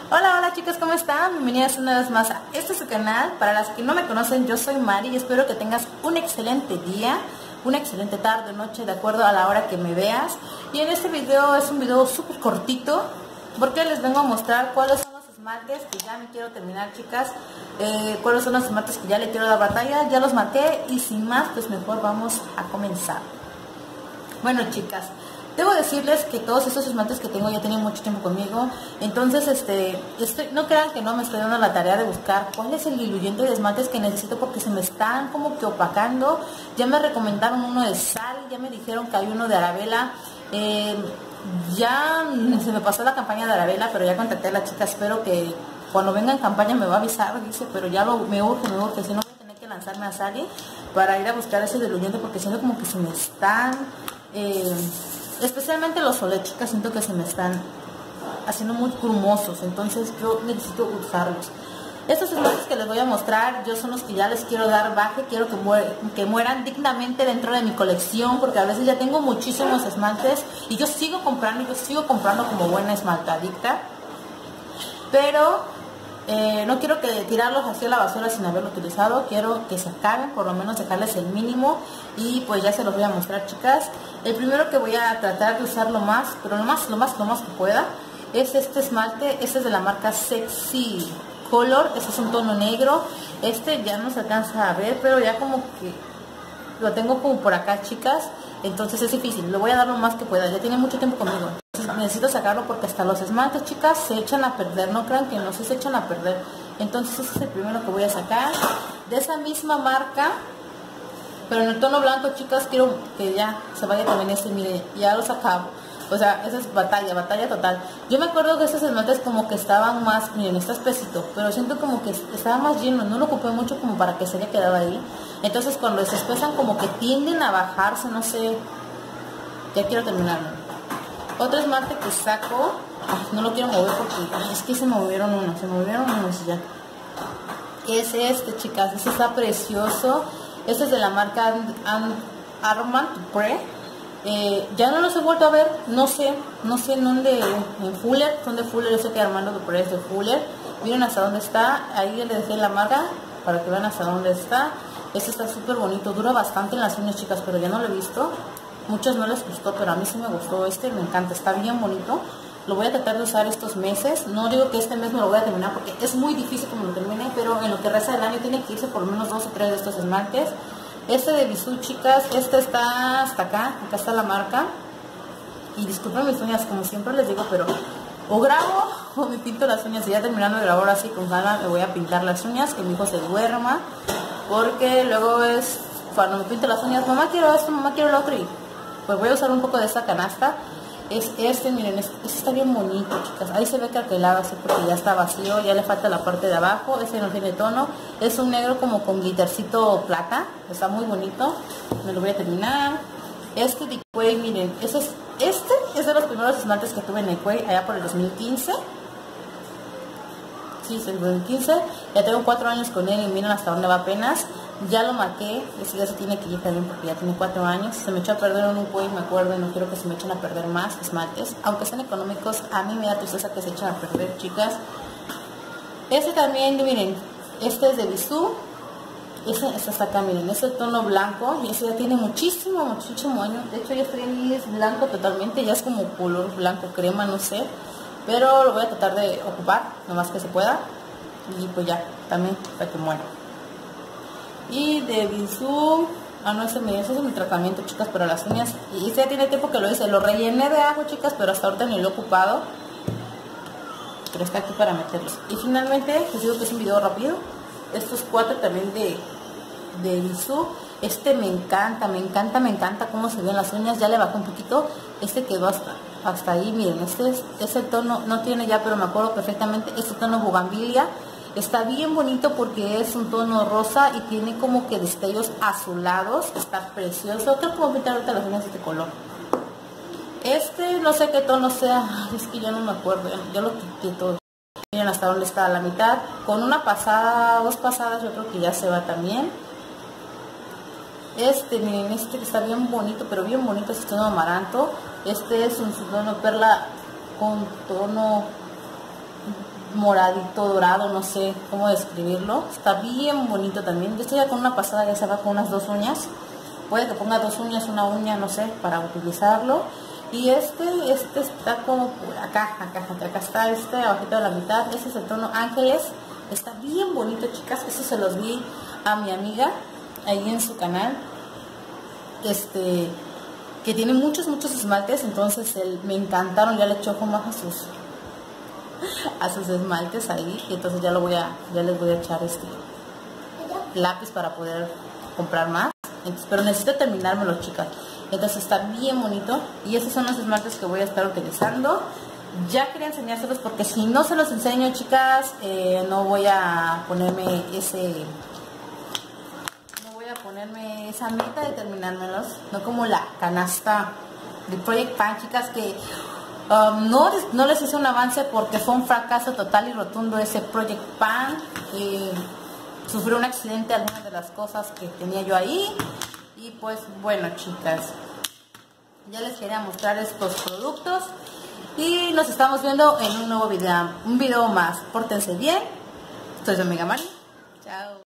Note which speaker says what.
Speaker 1: Hola, hola chicas, ¿cómo están? Bienvenidas una vez más a este su canal. Para las que no me conocen, yo soy Mari y espero que tengas un excelente día, una excelente tarde o noche, de acuerdo a la hora que me veas. Y en este video es un video súper cortito porque les vengo a mostrar cuáles son los esmaltes que ya me quiero terminar, chicas. Cuáles son los esmaltes que ya le quiero dar batalla, ya los marqué y sin más, pues mejor vamos a comenzar. Bueno, chicas, debo decirles que todos estos esmaltes que tengo ya tienen mucho tiempo conmigo. Entonces, no crean que no me estoy dando la tarea de buscar cuál es el diluyente de esmaltes que necesito, porque se me están como que opacando. Ya me recomendaron uno de sal, ya me dijeron que hay uno de Arabella. Ya se me pasó la campaña de Arabella, pero ya contacté a la chica. Espero que cuando venga en campaña me va a avisar, dice, pero ya me urge, si no voy a tener que lanzarme a Sally para ir a buscar ese diluyente, porque siento como que se me están... especialmente los olés, chicas, siento que se me están haciendo muy grumosos, entonces yo necesito usarlos. Estos esmaltes que les voy a mostrar, yo son los que ya les quiero dar baje, quiero que mueran dignamente dentro de mi colección, porque a veces ya tengo muchísimos esmaltes y yo sigo comprando como buena esmaltadicta, pero no quiero que tirarlos así a la basura sin haberlo utilizado. Quiero que se acaben, por lo menos dejarles el mínimo. Y pues ya se los voy a mostrar, chicas. El primero que voy a tratar de usar lo más que pueda es este esmalte. Este es de la marca Sexy Color. Este es un tono negro. Este ya no se alcanza a ver, pero ya como que lo tengo como por acá, chicas. Entonces es difícil, lo voy a dar lo más que pueda. Ya tiene mucho tiempo conmigo, entonces necesito sacarlo porque hasta los esmaltes, chicas, se echan a perder. No crean que no, se echan a perder. Entonces este es el primero que voy a sacar. De esa misma marca, pero en el tono blanco, chicas, quiero que ya se vaya también este. Miren, ya los acabo. O sea, esa es batalla total. Yo me acuerdo que estos esmaltes como que estaban más, miren, está espesito, pero siento como que estaba más lleno, no lo ocupé mucho como para que se haya quedado ahí. Entonces cuando se espesan como que tienden a bajarse, no sé. Ya quiero terminarlo. Otro esmalte que saco, no lo quiero mover porque es que se movieron unos ya. Es este, chicas, este está precioso. Este es de la marca Armand Dupré. Ya no los he vuelto a ver, no sé en dónde, en Fuller, son de Fuller. Yo sé que Armando Dupré es de Fuller. Miren hasta dónde está, ahí les dejé la marca para que vean hasta dónde está. Este está súper bonito, dura bastante en las uñas, chicas, pero ya no lo he visto. Muchos no les gustó, pero a mí sí me gustó este, me encanta, está bien bonito. Lo voy a tratar de usar estos meses. No digo que este mes me lo voy a terminar porque es muy difícil como lo termine, pero en lo que resta del año tiene que irse por lo menos 2 o 3 de estos esmaltes. Este de Bisú, chicas, este está hasta acá está la marca. Y disculpen mis uñas, como siempre les digo, pero o grabo o me pinto las uñas. Y ya terminando de grabar así con ganas, me voy a pintar las uñas, que mi hijo se duerma. Porque luego es, cuando me pinto las uñas, mamá quiero esto, mamá quiero lo otro. Y pues voy a usar un poco de esta canasta. Es este, miren, este está bien bonito, chicas. Ahí se ve craquelado así porque ya está vacío, ya le falta la parte de abajo. Este no tiene tono, es un negro como con glittercito plata. Está muy bonito, me lo voy a terminar. Este Decay, miren, este es de los primeros esmaltes que tuve en Decay allá por el 2015. Sí, es el 2015. Ya tengo 4 años con él y miren hasta dónde va apenas. Ya lo marqué, ese ya se tiene que ir también porque ya tiene 4 años. Se me echó a perder en un cuello, me acuerdo, y no quiero que se me echen a perder más esmaltes. Aunque sean económicos, a mí me da tristeza que se echen a perder, chicas. Este también, miren, este es de Bisú. Este está acá, miren, este tono blanco. Y este ya tiene muchísimo año. De hecho, ya estoy ahí, es blanco totalmente. Ya es como color blanco crema, no sé. Pero lo voy a tratar de ocupar, lo más que se pueda. Y pues ya, también para que muera. Y de Bisú, no, ese es mi tratamiento, chicas, para las uñas. Y este ya tiene tiempo que lo hice, lo rellené de ajo, chicas, pero hasta ahorita ni lo he ocupado. Pero está aquí para meterlos. Y finalmente, les digo que es un video rápido. Estos 4 también de Bisú. Este me encanta cómo se ven las uñas. Ya le bajé un poquito. Este quedó hasta ahí, miren. Este tono no tiene ya, pero me acuerdo perfectamente. Este tono bugambilia. Está bien bonito porque es un tono rosa y tiene como que destellos azulados. Está precioso. Creo que voy a pintar ahorita las uñas de este color. Este no sé qué tono sea. Ay, es que ya no me acuerdo. Ya lo quité todo. Miren hasta dónde está, a la mitad. Con una pasada, 2 pasadas, yo creo que ya se va también. Miren, este que está bien bonito, pero bien bonito, es tono amaranto. Este es un tono perla con tono moradito, dorado, no sé cómo describirlo. Está bien bonito también. Yo estoy ya con una pasada, ya se va con unas 2 uñas. Puede que ponga 2 uñas, una uña, no sé, para utilizarlo. Y este está como por acá está abajito de la mitad. Este es el tono Ángeles. Está bien bonito, chicas. Eso se los vi a mi amiga ahí en su canal. Que tiene muchos esmaltes, entonces me encantaron. Ya le echó como a sus esmaltes ahí, y entonces ya les voy a echar lápiz para poder comprar más. Entonces, pero necesito terminármelo, chicas. Entonces está bien bonito, y estos son los esmaltes que voy a estar utilizando. Ya quería enseñárselos porque si no se los enseño, chicas, no voy a ponerme esa meta de terminármelos, no como la canasta de Project Pan, chicas, que no les hice un avance porque fue un fracaso total y rotundo ese Project Pan. Sufrió un accidente algunas de las cosas que tenía yo ahí, y pues bueno, chicas, ya les quería mostrar estos productos y nos estamos viendo en un nuevo video, más. Pórtense bien. Soy su amiga Mari. Chao.